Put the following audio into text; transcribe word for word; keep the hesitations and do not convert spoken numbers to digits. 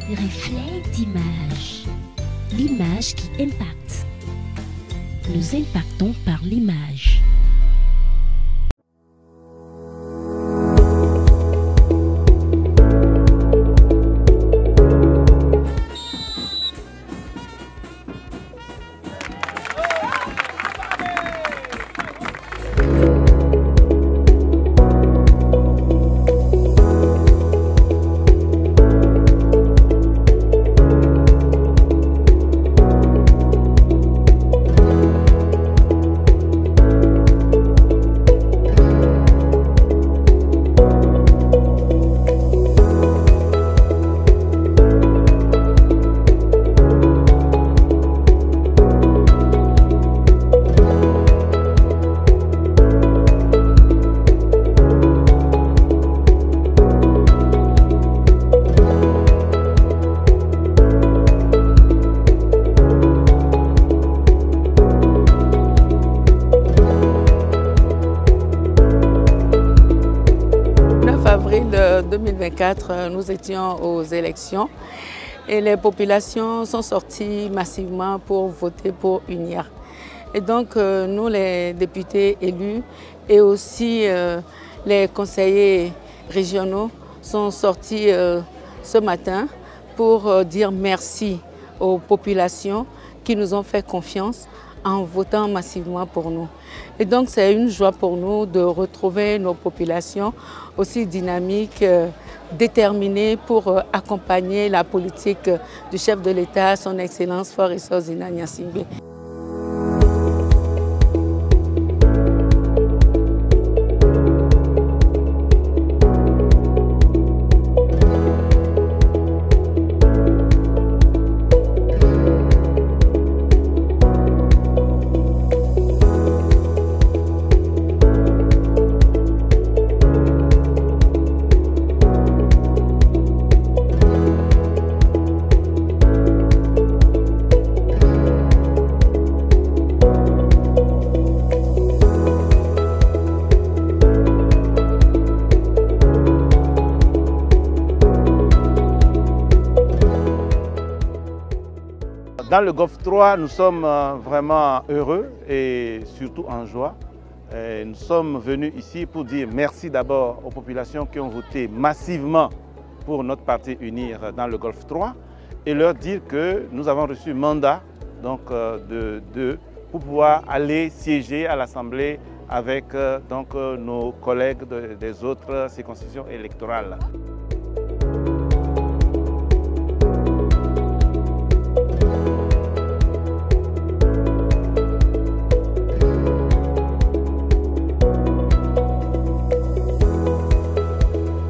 Reflet d'image. L'image qui impacte. Nous impactons par l'image. avril deux mille vingt-quatre, nous étions aux élections et les populations sont sorties massivement pour voter pour U N I A. Et donc nous, les députés élus et aussi les conseillers régionaux sont sortis ce matin pour dire merci aux populations qui nous ont fait confiance en votant massivement pour nous. Et donc c'est une joie pour nous de retrouver nos populations aussi dynamiques, euh, déterminées pour euh, accompagner la politique du chef de l'État, son Excellence Faure Zinna Gnassingbé. Dans le Golfe trois, nous sommes vraiment heureux et surtout en joie. Et nous sommes venus ici pour dire merci d'abord aux populations qui ont voté massivement pour notre parti UNIR dans le Golfe trois et leur dire que nous avons reçu mandat donc, de, de, pour pouvoir aller siéger à l'Assemblée avec donc, nos collègues de, des autres circonscriptions électorales.